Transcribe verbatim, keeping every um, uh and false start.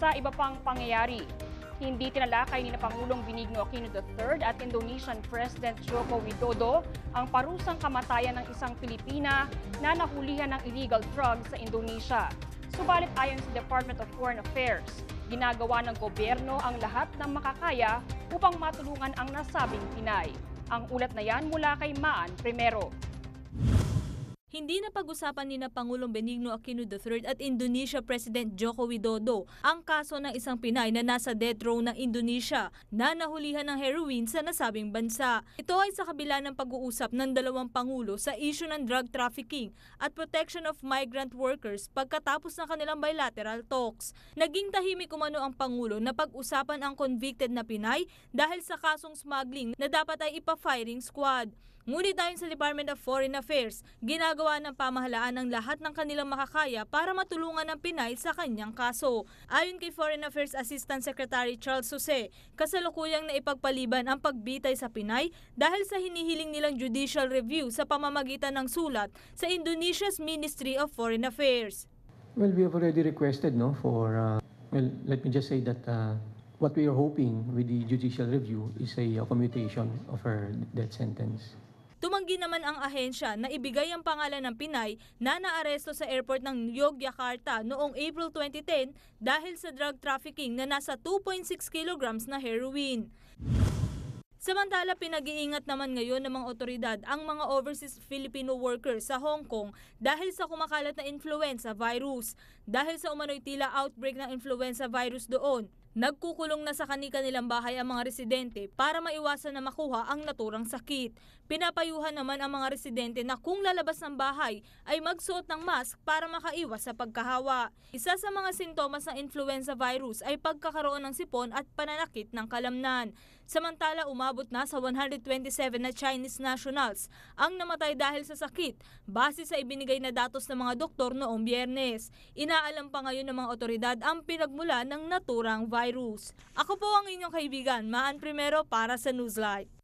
Sa iba pang pangyayari, hindi tinalakay ni na Pangulong Benigno Aquino the third at Indonesian President Joko Widodo ang parusang kamatayan ng isang Pilipina na nahulihan ng illegal drugs sa Indonesia. Subalit ayon sa Department of Foreign Affairs, ginagawa ng gobyerno ang lahat ng makakaya upang matulungan ang nasabing Pinay. Ang ulat na yan mula kay Maan Primero. Hindi na pag-usapan ni na Pangulong Benigno Aquino the third at Indonesia President Joko Widodo ang kaso ng isang Pinay na nasa death row ng Indonesia na nahulihan ng heroin sa nasabing bansa. Ito ay sa kabila ng pag-uusap ng dalawang Pangulo sa issue ng drug trafficking at protection of migrant workers pagkatapos ng kanilang bilateral talks. Naging tahimik umano ang Pangulo na pag-usapan ang convicted na Pinay dahil sa kasong smuggling na dapat ay ipa-firing squad. Ngunit ayon sa Department of Foreign Affairs, ginagawa ng pamahalaan ang lahat ng kanilang makakaya para matulungan ang Pinay sa kanyang kaso. Ayon kay Foreign Affairs Assistant Secretary Charles Jose, kasalukuyang naipagpaliban ang pagbitay sa Pinay dahil sa hinihiling nilang judicial review sa pamamagitan ng sulat sa Indonesia's Ministry of Foreign Affairs. Well, we have already requested no, for, uh, well, let me just say that uh, what we are hoping with the judicial review is a uh, commutation of her death sentence. Tumanggi naman ang ahensya na ibigay ang pangalan ng Pinay na naaresto sa airport ng Yogyakarta noong April twenty ten dahil sa drug trafficking na nasa two point six kilograms na heroin. Samantala, pinag-iingat naman ngayon ng mga otoridad ang mga overseas Filipino workers sa Hong Kong dahil sa kumakalat na influenza virus. Dahil sa umano'y tila outbreak ng influenza virus doon, nagkukulong na sa kani-kanilang bahay ang mga residente para maiwasan na makuha ang naturang sakit. Pinapayuhan naman ang mga residente na kung lalabas ng bahay ay magsuot ng mask para makaiwas sa pagkahawa. Isa sa mga sintomas ng influenza virus ay pagkakaroon ng sipon at pananakit ng kalamnan. Samantala, umabot na sa one hundred twenty-seven na Chinese nationals ang namatay dahil sa sakit base sa ibinigay na datos ng mga doktor noong Biyernes. Inaalam pa ngayon ng mga otoridad ang pinagmula ng naturang virus. Ako po ang inyong kaibigan, Maan Primero para sa Newslight.